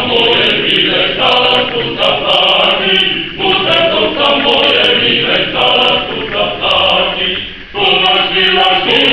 moje mile, stara sztuka ptaki, tu serduszka moje mile, stara sztuka ptaki, tu masz miła